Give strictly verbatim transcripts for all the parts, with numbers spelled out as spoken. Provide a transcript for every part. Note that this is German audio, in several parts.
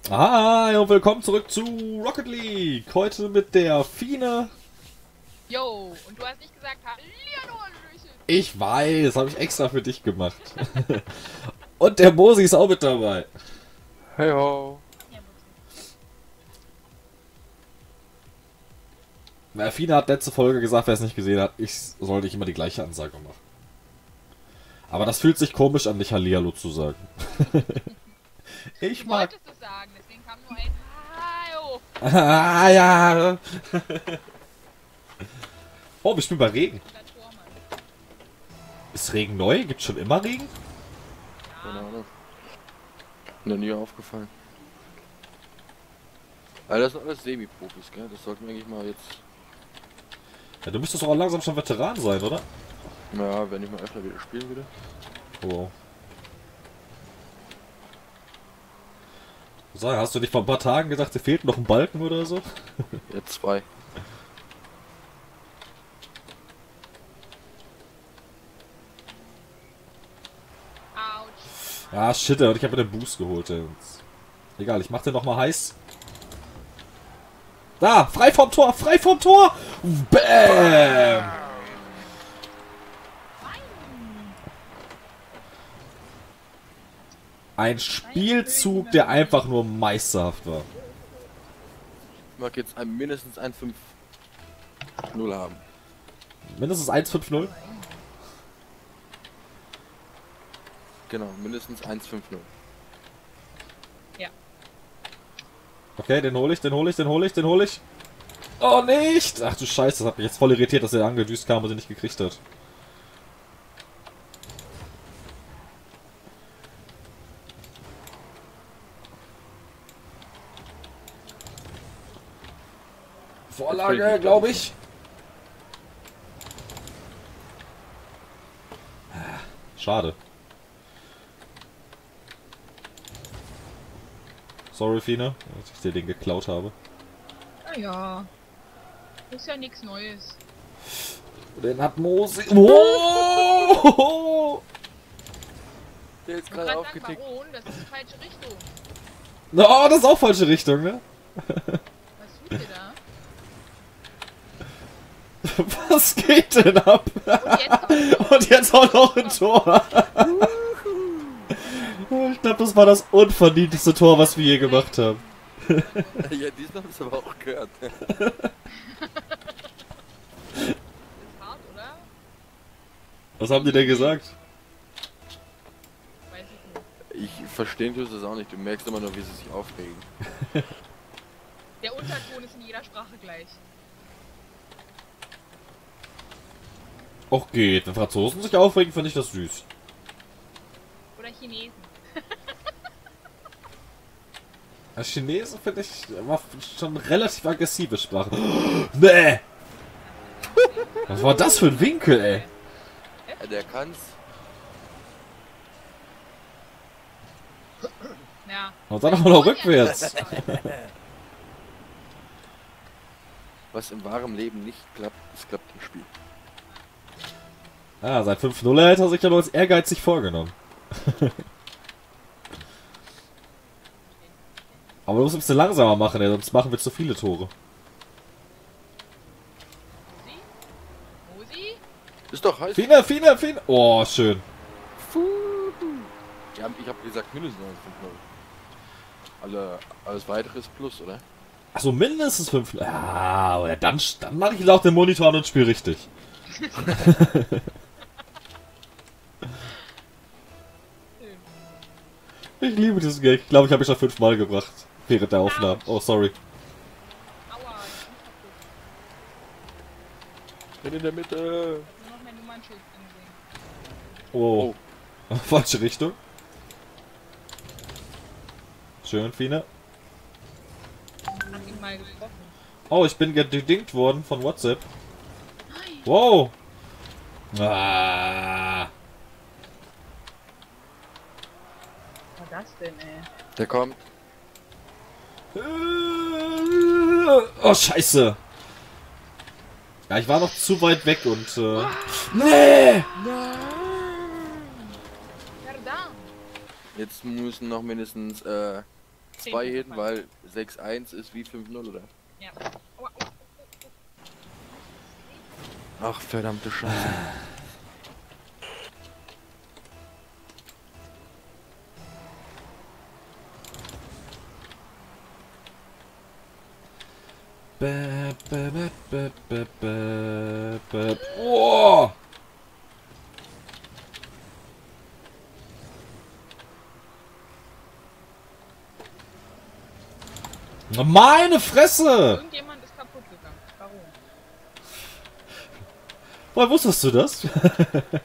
Hi und willkommen zurück zu Rocket League. Heute mit der Fine. Jo, und du hast nicht gesagt, Hallihallo, Hallöchen. Ich weiß, habe ich extra für dich gemacht. Und der Mosi ist auch mit dabei. Hey ho. Ja, Mutti. Na, Fine hat letzte Folge gesagt, wer es nicht gesehen hat, ich soll nicht immer die gleiche Ansage machen. Aber das fühlt sich komisch an, nicht Hallihallo zu sagen. Ich Du mag... wolltest es sagen, deswegen kam nur ein Hallo. Ah, ja. Oh, wir spielen bei Regen. Unter Tormann. Ist Regen neu? Gibt's schon immer Regen? Keine Ahnung. Noch nie aufgefallen. Aber das sind alles Semi-Profis, gell? Das sollten wir eigentlich mal jetzt... Ja, du müsstest doch auch langsam schon Veteran sein, oder? Ja, wenn ich mal öfter wieder spielen würde. Oh. Sag, hast du nicht vor ein paar Tagen gedacht, dir fehlt noch ein Balken oder so? Jetzt zwei. Autsch. Ja, shit, und ich habe mir den Boost geholt. Ey. Egal, ich mach den nochmal heiß. Da, frei vom Tor, frei vom Tor! Bam! Ein Spielzug, der einfach nur meisterhaft war. Ich mag jetzt ein, mindestens ein fünf null haben. Mindestens eins fünf null. Genau, mindestens eins fünf null. Ja. Okay, den hole ich, den hole ich, den hole ich, den hole ich. Oh, nicht! Ach du Scheiße, das hat mich jetzt voll irritiert, dass er angedüst kam und sie nicht gekriegt hat. Vorlage, glaube ich. Schade. Sorry, Fine, dass ich dir den geklaut habe. Naja. Ist ja nichts Neues. Den hat Mosi. Oh! Der ist Ich gerade gerade aufgetickt. Baron, das ist die falsche Richtung. Oh, das ist auch falsche Richtung, ne? Was tut ihr da? Was geht denn ab? Und jetzt auch. Und jetzt auch noch ein Tor. Ich glaube, das war das unverdienteste Tor, was wir je gemacht haben. Ja, diesmal haben es aber auch gehört. Ist hart, oder? Was haben die denn gesagt? Weiß ich nicht. Ich verstehen tust es auch nicht. Du merkst immer nur, wie sie sich aufregen. Der Unterton ist in jeder Sprache gleich. Och geht, wenn Franzosen sich aufregen, finde ich das süß. Oder Chinesen. Als Chinesen finde ich war schon relativ aggressive Sprache. Nee! Was war das für ein Winkel, ey? Ja, der kann's. Ja. Und dann auch noch rückwärts. Was im wahren Leben nicht klappt, das klappt im Spiel. Ah, seit fünf null hat er sich aber als ehrgeizig vorgenommen. Aber du musst ein bisschen langsamer machen, ey, sonst machen wir zu viele Tore. Musi? Musi? Ist doch heiß. Fine, Fine, Fine. Oh, schön. Ja, ich habe gesagt mindestens fünf null. Alle, alles weitere ist Plus, oder? Achso, mindestens fünf. Ja, aber dann, dann mache ich auch den Monitor an und spiele richtig. Ich liebe diesen Gag. Ich glaube, ich habe ihn schon fünfmal gebracht. Während der Aufnahme. Oh, sorry. Aua, ich bin kaputt. Bin in der Mitte. Nur noch mein Nummernschild ansehen. Oh. Falsche Richtung. Schön, Fine. Hab ihn mal getroffen. Oh, ich bin gedingt worden von WhatsApp. Nein. Wow. Ah. Was war das denn, ey? Der kommt. Oh, scheiße. Ja, ich war noch zu weit weg und... Äh... Nee! Verdammt. Jetzt müssen noch mindestens äh, zwei hin, weil sechs eins ist wie fünf null, oder? Ja. Aua, aua. Ach, verdammte Scheiße. Bäh, bäh, bäh, bäh, bäh, bäh, bäh. Oh! Na, meine Fresse! Irgendjemand ist kaputt gegangen. Warum? Woher wusstest du das? Ich weiß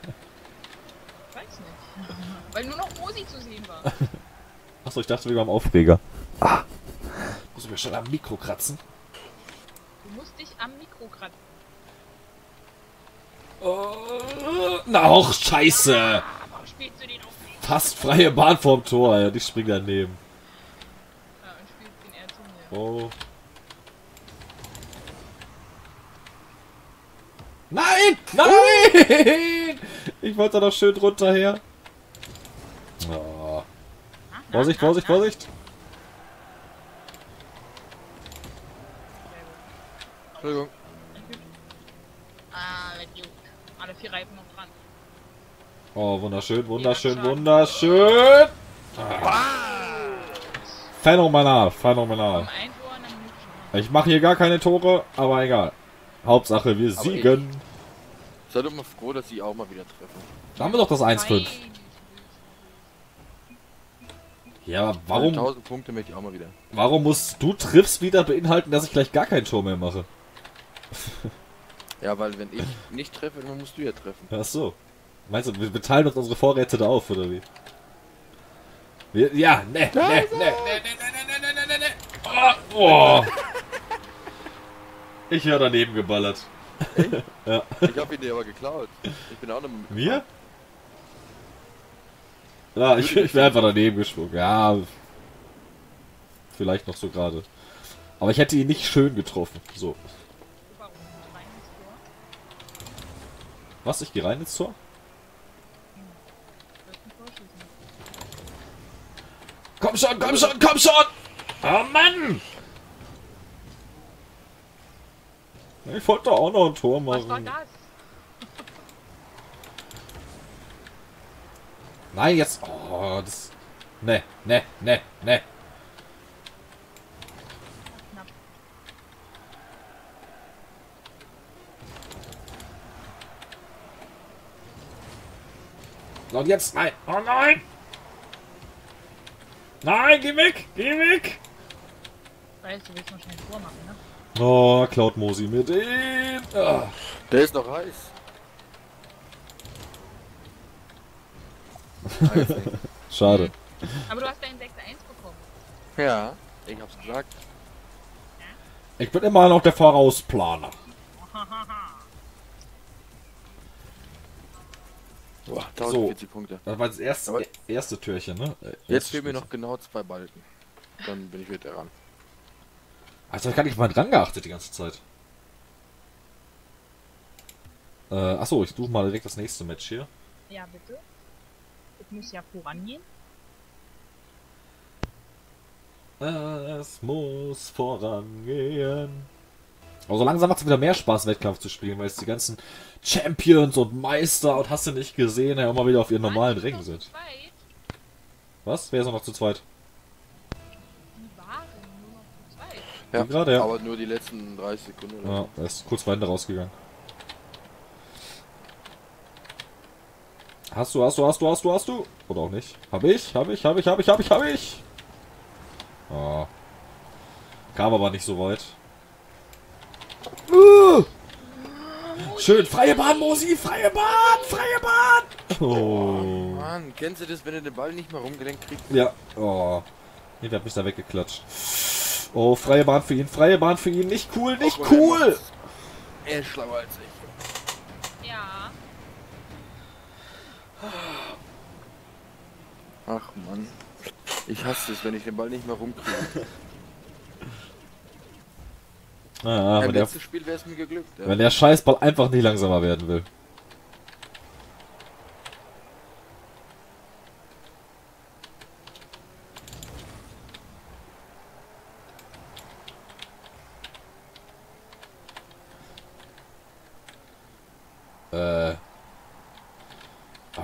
nicht. Weil nur noch Rosi zu sehen war. Achso, ich dachte, wir waren am Aufreger. Ah. Muss ich mir schon am Mikro kratzen? Du musst dich am Mikro kratzen. Oh, na auch scheiße! Ah, warum spielst du den auf mich? Fast freie Bahn vorm Tor, ja, die springt daneben. Ja, und spielst den eher zu mir. Oh. Nein! Nein! Ich wollte da doch schön drunter her. Oh. Na, na, Vorsicht, na, Vorsicht, na. Vorsicht! Entschuldigung. Ah, das juckt. Alle vier Reifen noch dran. Oh, wunderschön, wunderschön, wunderschön! Phänomenal, phänomenal. Um ein Tor in einer Minute schon. Ich mache hier gar keine Tore, aber egal. Hauptsache, wir Aber siegen. Sei doch mal froh, dass sie auch mal wieder treffen. Da haben wir doch das eins fünf. Nein. Ja, aber warum, tausend Punkte möchte ich auch mal wieder. warum musst du triffst wieder beinhalten, dass ich gleich gar kein Tor mehr mache? Ja, weil wenn ich nicht treffe, dann musst du ja treffen. Ach so. Meinst du, wir wir teilen uns unsere Vorräte da auf, oder wie? Wir, ja, ne, ne, ne, ne, ne, ne, ne, ne, ne, ne. Oh, oh. Ich höre daneben geballert. Ja. Ich hab ihn dir aber geklaut. Ich bin auch noch mit. Mir? Ja, ich, ich wäre einfach daneben gesprungen. Ja, vielleicht noch so gerade. Aber ich hätte ihn nicht schön getroffen. So. Warum? Rein ins Tor? Was? Ich gehe rein ins Tor? Du wirst ein Tor schießen. Komm schon, komm schon, komm schon! Oh Mann! Ich wollte doch auch noch ein Tor Was war machen. das? Nein, jetzt. Oh, das. Ne, ne, ne, ne. Knapp. Und jetzt. Nein. Oh nein! Nein, geh weg! Geh weg! Weißt du, willst noch schnell ein Tor machen, ne? Oh, klaut Mosi mit ihm. Ah. Der ist noch heiß. Heiß, ey. Schade. Aber du hast deinen sechs eins bekommen. Ja, ich hab's gesagt. Ich bin immer noch der Vorausplaner. Boah, tausendvierzig Punkte. Das war das erste, Aber- erste Türchen, ne? Äh, Jetzt erste fehlen mir Spielchen. noch genau zwei Balken. Dann bin ich wieder dran. Also ich habe gar nicht mal dran geachtet die ganze Zeit. Äh, achso, ich suche mal direkt das nächste Match hier. Ja, bitte. Ich muss ja vorangehen. Es muss vorangehen. Aber so langsam macht es wieder mehr Spaß, Wettkampf zu spielen, weil jetzt die ganzen Champions und Meister und hast du nicht gesehen, ja immer wieder auf ihren normalen Waren die Rängen noch sind. zu zweit? Was? Wer ist noch zu zweit? Die waren nur noch zu zweit. Ja, Die gerade, ja. aber nur die letzten dreißig Sekunden. Oder? Ja, er ist kurz vor Ende rausgegangen. Hast du, hast du, hast du, hast du, hast du? Oder auch nicht? Hab ich, hab ich, hab ich, hab ich, hab ich, hab ich. Oh. Kam aber nicht so weit. Uh! Schön, freie Bahn, Mosi, freie Bahn, freie Bahn. Oh. Mann, kennst du das, wenn du den Ball nicht mehr rumgelenkt kriegst? Ja, oh. Nee, der hat mich da weggeklatscht. Oh, freie Bahn für ihn, freie Bahn für ihn. Nicht cool, nicht Obwohl, er cool. macht's. Er ist schlauer als ich. Ja. Ach Mann. Ich hasse es, wenn ich den Ball nicht mehr rumkriege. Ah, Im wenn, der, letzten Spiel wäre es mir geglückt. Ja. wenn der Scheißball einfach nicht langsamer werden will.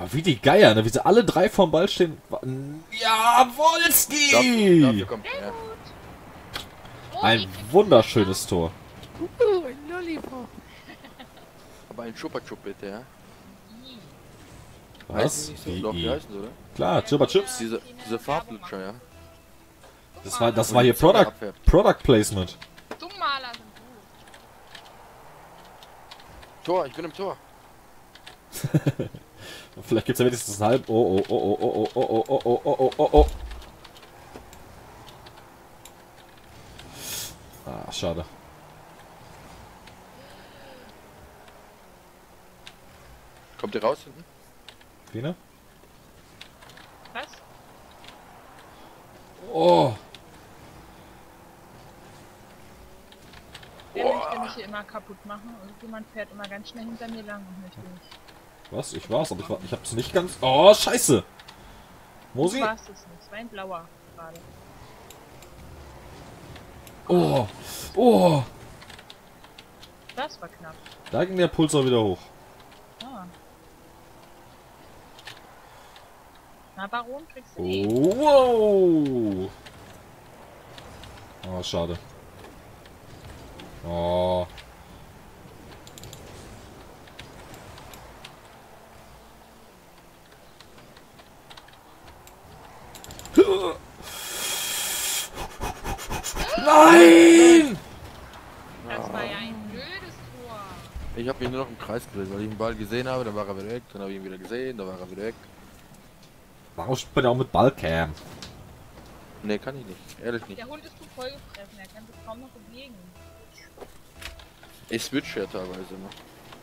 wie die Geier, ne? Wie sie alle drei vorm Ball stehen. Ja, Wolski! Dafür kommt er. Oh, Ein ich krieg- wunderschönes Tor. Uh, ein Lollipop. Aber ein Chupa-Chup bitte, ja? Ih, Heißen Was? die nicht so? Wie- Doch, die heißen so, oder? Klar, Chupa Chips. Diese, diese Farblutscher, ja? Das war, das Wo war die hier Zunge Product, abfärbt. Product Placement. Dummmaler sind gut. Tor, ich bin im Tor. Vielleicht gibt's ja wenigstens einen halben. Oh, oh, oh, oh, oh, oh, oh, oh, oh, oh, oh, oh. Ah, schade. Kommt ihr raus hinten? Fine? Was? Oh. Der möchte mich hier immer kaputt machen und jemand fährt immer ganz schnell hinter mir lang und möchte mich. Was? Ich war's, aber ich, war, ich hab's nicht ganz. Oh, scheiße! Du Mosi? warst es nicht. Es war ein blauer gerade. Oh. Oh. Das war knapp. Da ging der Pulsar wieder hoch. Ah. Na, Baron, kriegst du die? Oh, wow. Oh, schade. Oh. Nein! Das war ja ein blödes Tor. Ich habe mich nur noch im Kreis gedreht, weil ich den Ball gesehen habe, dann war er wieder weg, dann habe ich ihn wieder gesehen, dann war er wieder weg. Warum spielt man ja auch mit Ballcam? Ne, kann ich nicht. Ehrlich nicht. Der Hund ist zu voll gefressen, er kann sich kaum noch bewegen. Ich switch ja teilweise noch.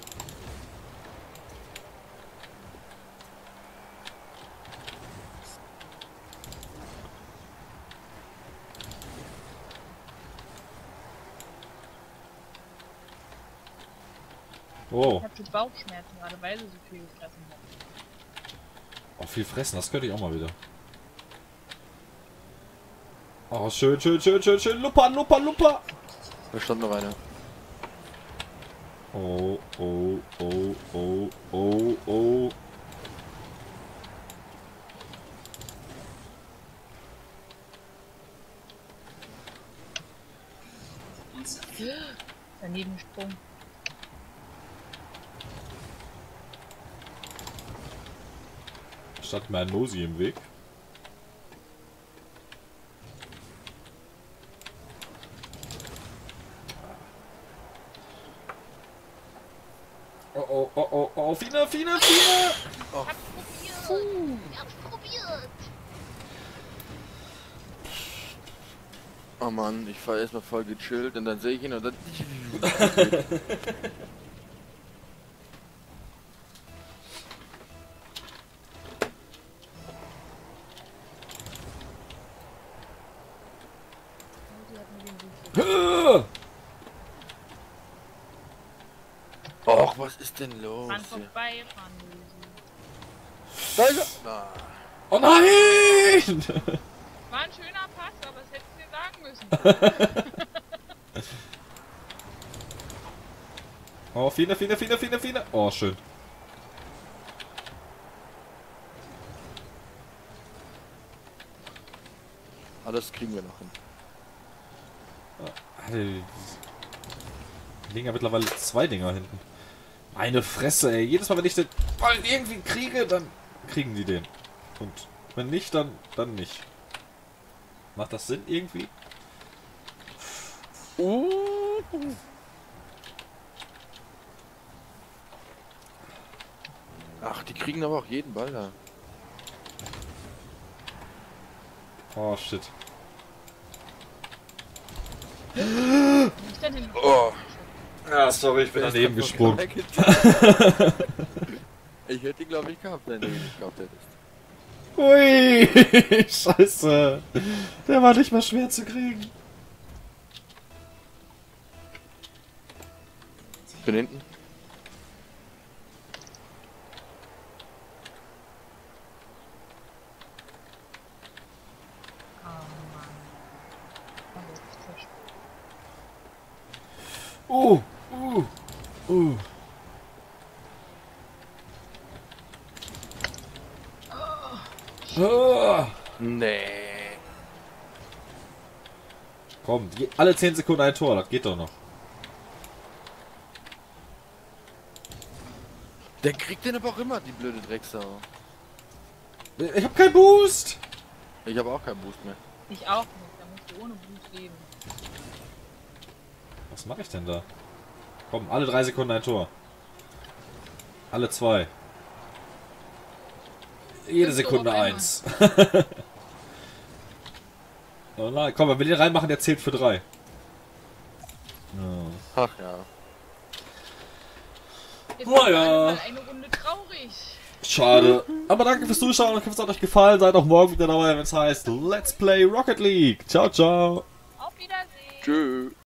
Oh. Ich habe schon Bauchschmerzen gerade, weil sie so viel gefressen hat. Oh, viel fressen, das könnte ich auch mal wieder. Oh, schön, schön, schön, schön, schön. Lupa, Lupa, Lupa. Da stand noch einer. Oh, oh, oh, oh, oh, oh. Daneben Sprung. Statt mir ein Mosi im Weg. Oh, oh, oh, oh, oh, Fine, Fine, Fine! Hab's probiert! Ich hab's probiert! Oh Mann, ich fahr erstmal voll gechillt und dann sehe ich ihn und dann. Sie hat mir den Sieg. Och, was ist denn los? Fahren hier? vorbei, fahren lösen. Da ist er! Na, Oh nein! War ein schöner Pass, aber das hättest du mir sagen müssen. Oh, Fine, Fine, Fine, Fine, Fine. Oh, schön. alles kriegen wir noch hin. Alter, die liegen ja mittlerweile zwei Dinger hinten. Meine Fresse, ey. Jedes Mal, wenn ich den Ball irgendwie kriege, dann kriegen die den. Und wenn nicht, dann, dann nicht. Macht das Sinn irgendwie? Uh. Ach, die kriegen aber auch jeden Ball da. Oh, shit. Nicht dann hin. Oh. Ja, sorry, ich bin daneben gesprungen. Ich hätte ihn, glaube ich, gehabt, wenn du ihn nicht gehabt hättest. Ui, scheiße. Der war nicht mal schwer zu kriegen. Ich bin hinten. Oh Mann. Oh, jetzt ist er spät. Uh, uh, uh. Ah. Nee. Komm, je- alle zehn Sekunden ein Tor, das geht doch noch. Der kriegt den aber auch immer, die blöde Drecksau. Ich hab keinen Boost! Ich habe auch keinen Boost mehr. Ich auch nicht, da musst du ohne Blut leben. Was mache ich denn da? Komm, alle drei Sekunden ein Tor. Alle zwei. Jede Fünf Tore Sekunde auf einmal. eins. Oh nein, komm, wenn wir den reinmachen, der zählt für drei. Ja. Ach ja. Jetzt Oh ist ja. mal eine Runde traurig. Schade. Aber danke fürs Zuschauen. Ich hoffe, es hat euch gefallen. Seid auch morgen wieder dabei, wenn es heißt Let's Play Rocket League. Ciao, ciao. Auf Wiedersehen. Tschüss.